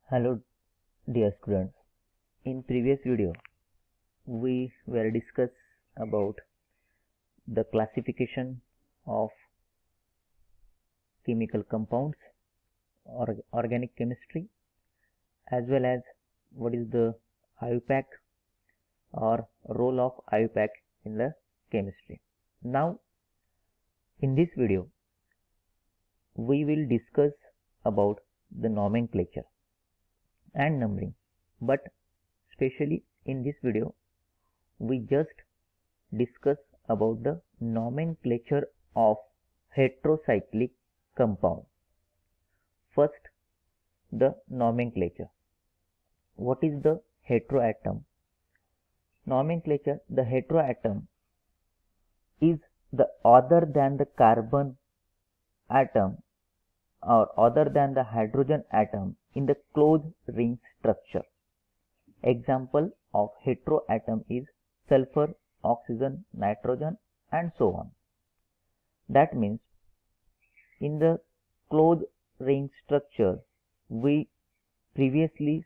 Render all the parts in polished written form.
Hello dear students. In previous video we were discuss about the classification of chemical compounds or organic chemistry, as well as what is the IUPAC or role of IUPAC in the chemistry. Now in this video we will discuss about the nomenclature and numbering, but especially in this video we just discuss about the nomenclature of heterocyclic compound. First, the nomenclature. What is the heteroatom? Nomenclature: the heteroatom is the other than the carbon atom or other than the hydrogen atom in the closed ring structure. Example of heteroatom is sulfur, oxygen, nitrogen, and so on. That means in the closed ring structure we previously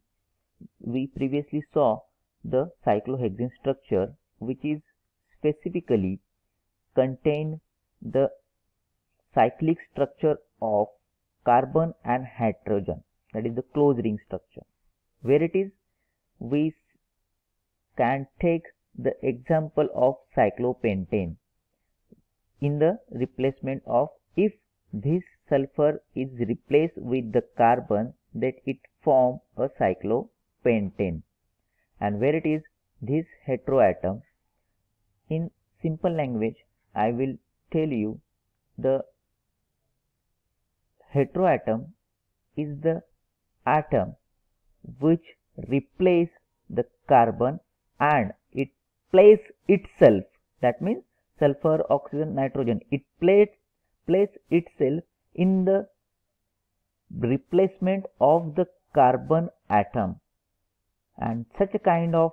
saw the cyclohexane structure, which is specifically contain the cyclic structure of carbon and hydrogen, that is the closed ring structure. Where it is, we can take the example of cyclopentane in the replacement of, if this sulfur is replaced with the carbon, that it form a cyclopentane. And where it is, this heteroatom, in simple language I will tell you, the heteroatom is the atom which replace the carbon and it place itself, that means sulfur, oxygen, nitrogen, it place itself in the replacement of the carbon atom, and such a kind of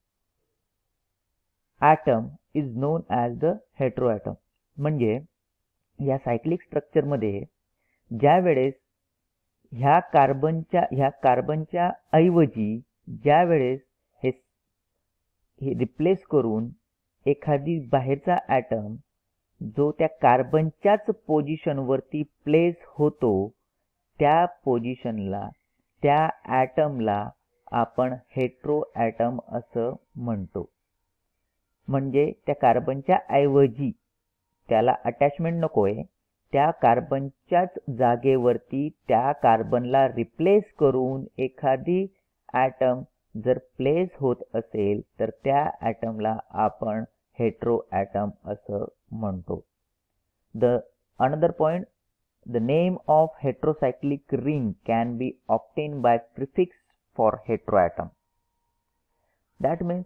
atom is known as the heteroatom. म्हणजे या cyclic structure मध्ये ज्या वेळेस ह्या कार्बनच्या ऐवजी ज्या वेळेस हे replace करून एखादी बाहेरचा ॲटम जो त्या कार्बनच्याच पोझिशन वरती प्लेस होतो, त्या पोझिशनला, त्या ॲटमला आपण हेटेरोॲटम असं म्हणतो. म्हणजे त्या कार्बनच्या ऐवजी त्याला अटॅचमेंट नकोय, त्या कार्बनच्याच जागेवरती त्या कार्बनला रिप्लेस करून एखादी ॲटम जर प्लेस होत असेल तर त्या ॲटमला आपण हेटेरोॲटम असं म्हणतो. Another point, the name of heterocyclic ring can be obtained by prefix for heteroatom. That means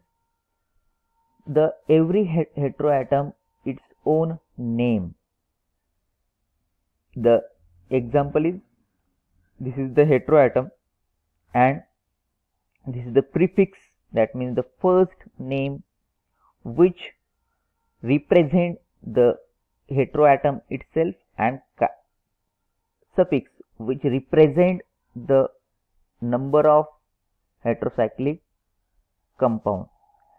every heteroatom its own name. The example is, this is the heteroatom and this is the prefix, that means the first name which represent the heteroatom itself, and suffix which represent the number of heterocyclic compound.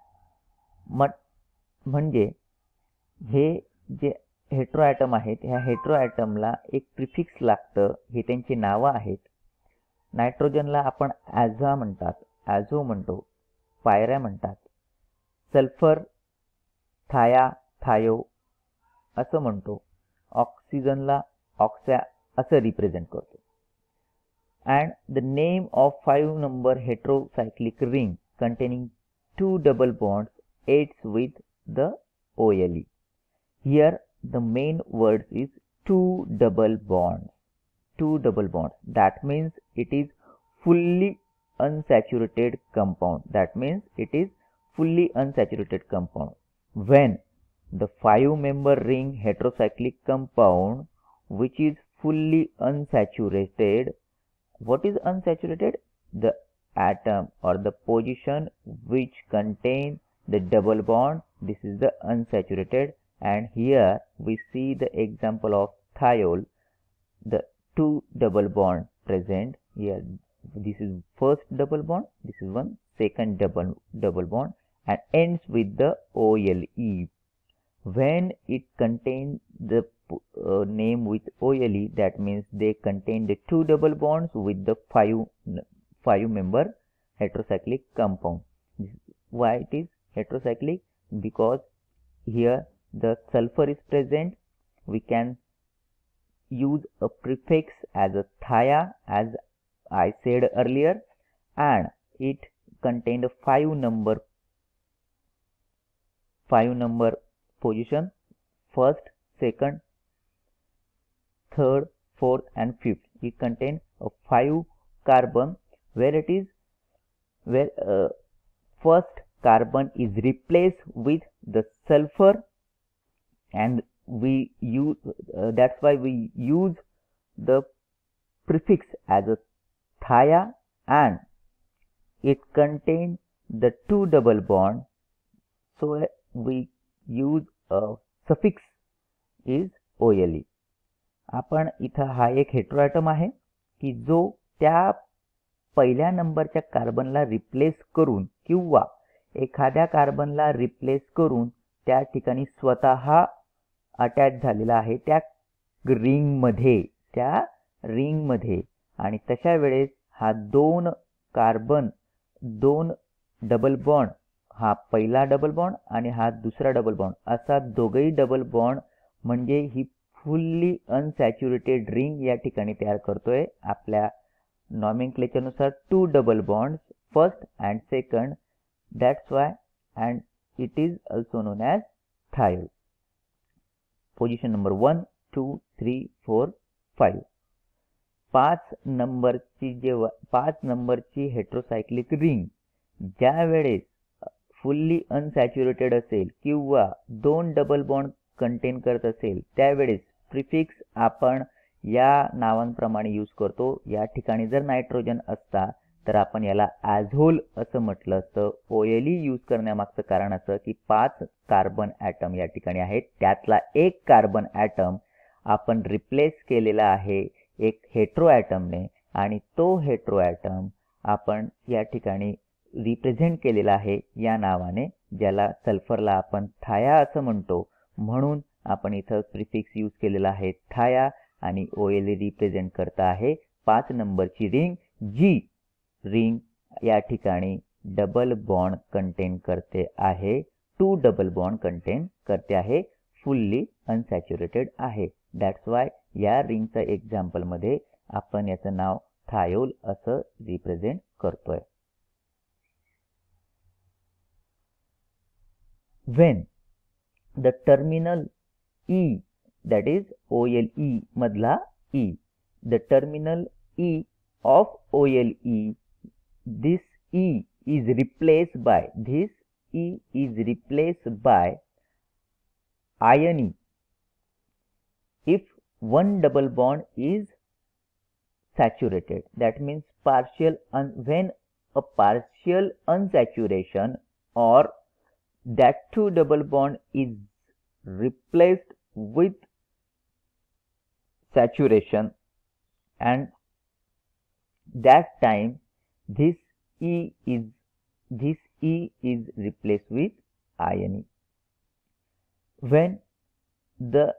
म्हणजे हे जे हेटेरोॲटम आहेत, ह्या हेटेरोॲटमला एक prefix लागतं. हे त्यांची नावं आहेत. नायट्रोजनला आपण ॲझा म्हणतात, ॲझो म्हणतो, पायऱ्या म्हणतात. सल्फर थाया, थायो असं म्हणतो. ऑक्सिजनला ऑक्सॅ असं रिप्रेझेंट करतो. And the name of 5 number heterocyclic ring containing 2 double bonds ends with the OLE. Here the main words is 2 double bonds. 2 double bonds. That means it is fully unsaturated compound. That means it is fully unsaturated compound. When the 5-member ring heterocyclic compound which is fully unsaturated, what is unsaturated? The atom or the position which contain the double bond, this is the unsaturated. And here we see the example of thiol, the 2 double bond present here. This is first double bond, this is one second double bond, and ends with the OLE. When it contains the name with OLE, that means they contain the two double bonds with the five member heterocyclic compound. Why it is heterocyclic? Because here the sulfur is present. We can use a prefix as a thia, as I said earlier, and it contained a five number position: first, second, third, fourth, and fifth. It contains a 5 carbon, where it is first carbon is replaced with the sulfur, and we use that's why we use the prefix as a thia, and it contains the two double bond, so we use a suffix is OLE. आपण इथं हा एक heteroatom आहे की जो त्या पहिल्या नंबरच्या कार्बनला रिप्लेस करून किंवा एखाद्या कार्बनला रिप्लेस करून त्या ठिकाणी स्वतः अटॅच झालेला आहे त्या रिंगमध्ये आणि तशा वेळेस हा दोन डबल बॉन्ड, हा पहिला डबल बॉन्ड आणि हा दुसरा डबल बॉन्ड, असा दोघही डबल बॉन्ड म्हणजे ही फुल्ली अनसॅच्युरेटेड रिंग या ठिकाणी तयार करतोय. आपल्या नॉमेनक्लेचर नुसार two double bonds, first and second, that's why, and it is also known as thiol. Position number 1, 2, 3, 4, 5. 5 नंबरची हेटेरोसायक्लिक रिंग ज्या वेळेस फुल्ली अनसॅच्युरेटेड असेल किंवा दोन डबल बॉन्ड कंटेन करत असेल त्यावेळेस प्रिफिक्स आपण या नावांप्रमाणे यूज करतो. या ठिकाणी जर नायट्रोजन असता तर आपण याला ॲझोल असं म्हटलं असतं. OLE यूज करण्यामागचं कारण असं की 5 कार्बन ॲटम या ठिकाणी आहेत, त्यातला एक कार्बन ॲटम आपण रिप्लेस केलेला आहे एक हेटेरो ॲटमने, आणि तो हेटेरो ॲटम आपण या ठिकाणी रिप्रेझेंट केलेला आहे या नावाने, ज्याला सल्फरला आपण थाया असं म्हणतो. म्हणून आपण इथं प्रिफिक्स यूज केलेला आहे थाया, आणि OLE रिप्रेझेंट करत आहे 5 नंबरची रिंग, जी रिंग या ठिकाणी डबल बॉन्ड कंटेन करते आहे, 2 डबल बॉन्ड कंटेन करते आहे, फुल्ली अनसॅच्युरेटेड आहे. दॅट्स वाय या रिंगच्या एक्झाम्पल मध्ये आपण याचं नाव थायोल असं रिप्रेझेंट करतोय. When the terminal E, that is OLE मधला E, the terminal E of OLE, this E is replaced by ion. If one double bond is saturated, that means when a partial unsaturation or that two double bond is replaced with saturation, and that time this E is replaced with ion. When the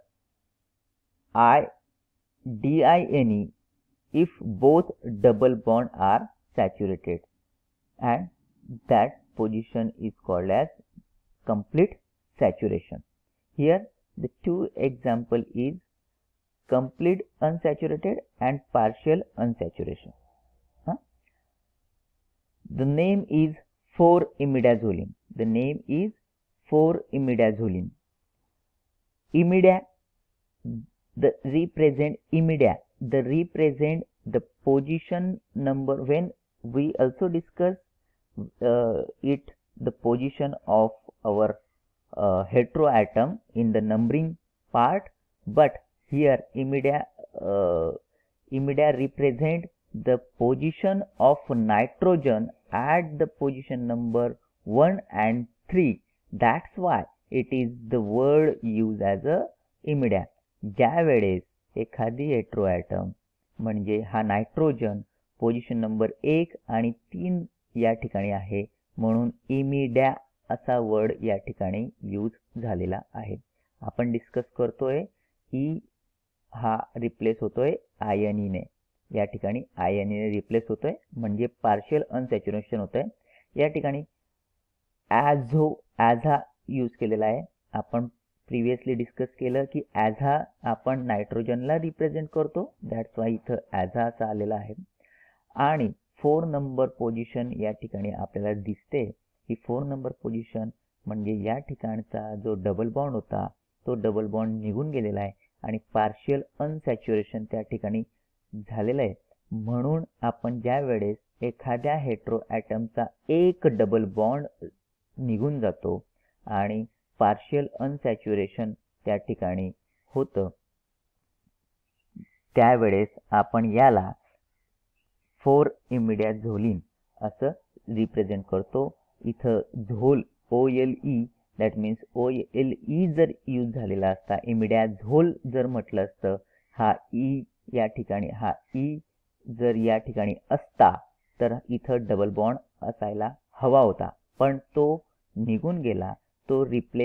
diene, if both double bond are saturated, and that position is called as complete saturation. Here the two example is complete unsaturated and partial unsaturation. The name is 4-imidazolene. The name is 4-imidazolene. Imida, the represent the position number. When we also discuss the position of our heteroatom in the numbering part, but here imida represent the position of nitrogen at the position number 1 and 3. That's why it is the word used as a imida. ज्या वेळेस एखादी heteroatom म्हणजे हा nitrogen position number 1 आणि 3 या ठिकाणी आहे, म्हणून इमिडॅ असा वर्ड या ठिकाणी यूज झालेला आहे. आपण डिस्कस करतोय ई हा रिप्लेस होतोय आयनीने. या ठिकाणी आयनीने रिप्लेस होतोय म्हणजे पार्शियल अनसॅच्युरेशन होतंय. या ठिकाणी ॲज हा यूज केलेला आहे. आपण प्रिव्हियसली डिस्कस केलं की ॲज हा आपण नायट्रोजनला रिप्रेझेंट करतो, दॅट्स वाय इथं ॲज हा असा आलेला आहे. आणि 4 नंबर पोझिशन या ठिकाणी आपल्याला दिसते की 4 नंबर पोझिशन म्हणजे या ठिकाणचा जो डबल बॉन्ड होता तो डबल बॉन्ड निघून गेलेला आहे आणि पार्शियल अनसॅच्युरेशन त्या ठिकाणी झालेलं आहे. म्हणून आपण ज्या वेळेस एखाद्या हेट्रो ॲटमचा एक डबल बॉन्ड निघून जातो आणि पार्शियल अनसॅच्युरेशन त्या ठिकाणी होतं, त्यावेळेस आपण याला 4 इमिडॅझोलिन असं रिप्रेझेंट करतो. इथं झोल OLE दॅट मीन्स OLE जर यूज झालेला असता, इमिडॅझोल जर म्हटलं असतं, हा ई या ठिकाणी हा ई जर या ठिकाणी असता तर इथं डबल बॉन्ड असायला हवा होता, पण तो निघून गेला. तो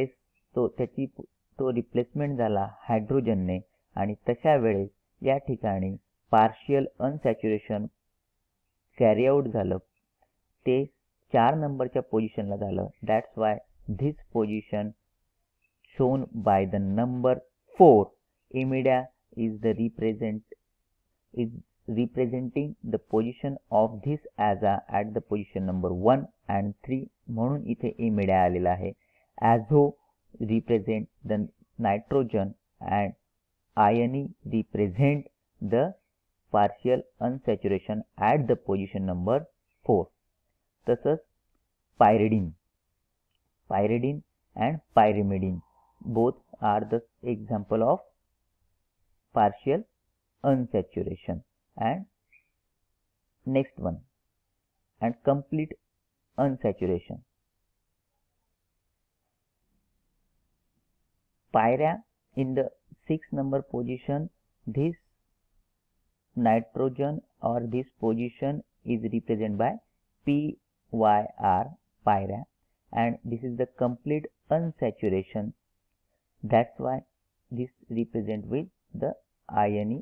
रिप्लेसमेंट झाला हायड्रोजनने आणि तशा वेळेस या ठिकाणी पार्शियल अनसॅच्युरेशन कॅरी आउट झालं. ते 4 नंबरच्या पोझिशनला झालं. That's why this position shown by the number 4. इमिडॅ is representing the position of this aza at the position number 1 and 3, म्हणून इथे इमिडॅ आलेला आहे. Azo represent the nitrogen and ioni represent the partial unsaturation at the position number 4. तसंच pyridine and pyrimidine both are the example of partial unsaturation. And next one, and complete unsaturation. Pyra in the 6 number position, this nitrogen or this position is represented by PYR, pyra, and this is the complete unsaturation. That's why this represent with the ion.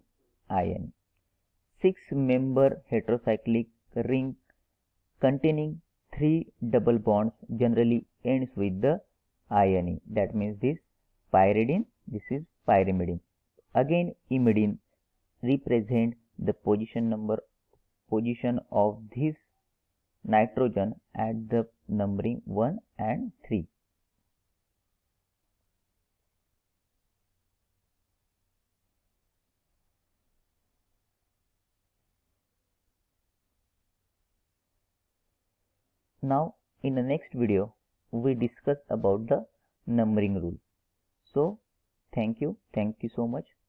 6 member heterocyclic ring containing 3 double bonds generally ends with the ion. That means this pyridine, this is pyrimidine. Again imidine represent the position of this nitrogen at the numbering 1 and 3. Now in the next video we discuss about the numbering rule. So thank you so much.